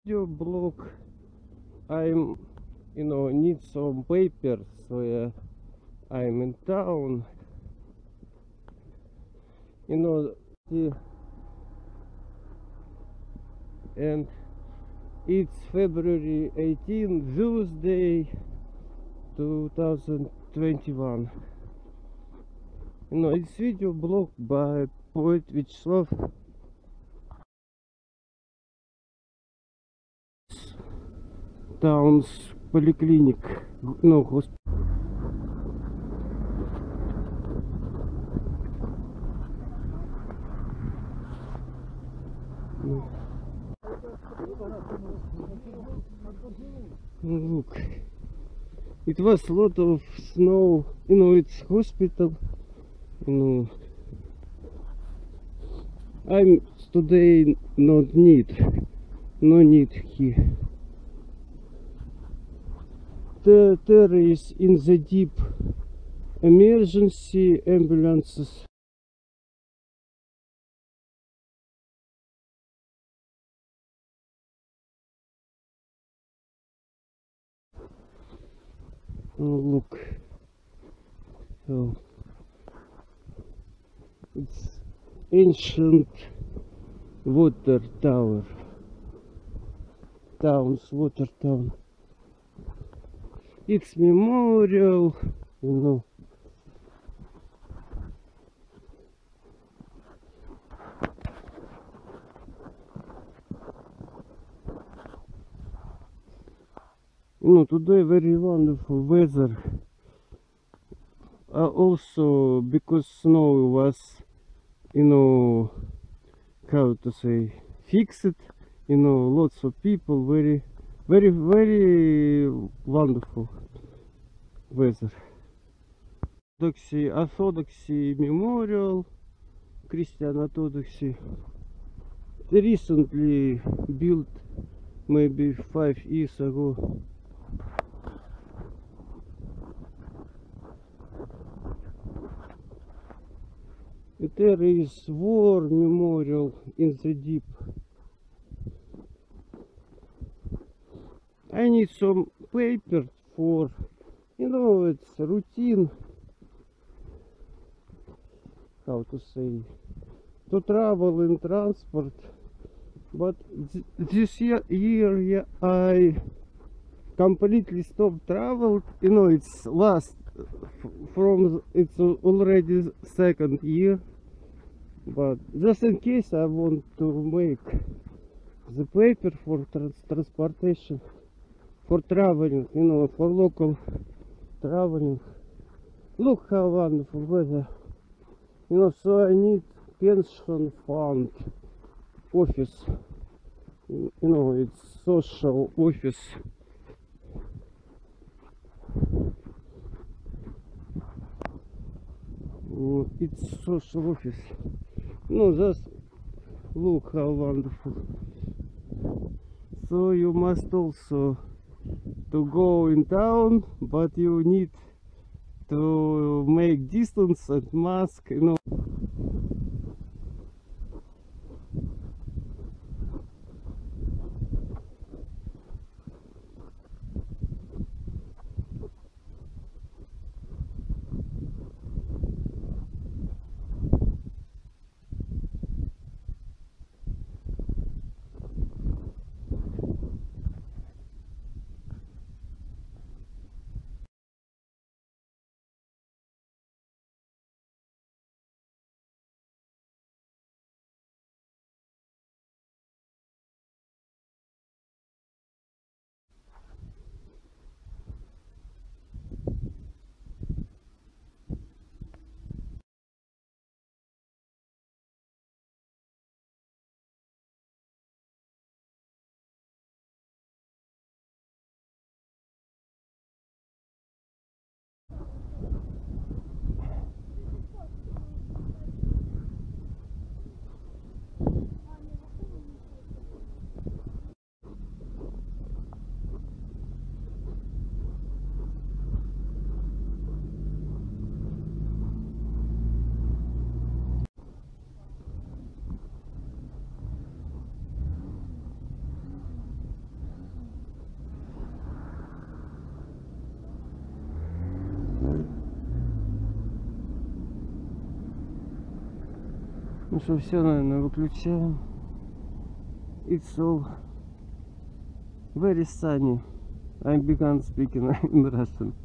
Video blog. I'm, need some papers, so I'm in town. You know, the- and it's February 18, Tuesday, 2021. It's video blog by poet Vyacheslav. Town's polyclinic, hospital. Look, it was a lot of snow. It's hospital. You know, I'm today not no need here. There is in the deep emergency ambulances. Oh, look, so it's ancient water tower, town's water town. It's memorial, you know. Today very wonderful weather. Also because snow was, how to say, fixed. Lots of people. Very, very, very wonderful weather. Orthodoxy Memorial, Christian Orthodoxy. Recently built, maybe 5 years ago. There is war memorial in the deep. I need some paper for, it's routine, how to say, to travel in transport. But this year yeah, I completely stopped travel. It's last from it's already second year. But just in case I want to make the paper for transportation, for traveling, for local traveling. Look how wonderful weather. So I need pension fund office. It's social office. It's social office. Just look how wonderful. So you must also to go in town, but you need to make distance and mask. что все, наверное, выключаем. It's all very sunny. I began speaking in Russian.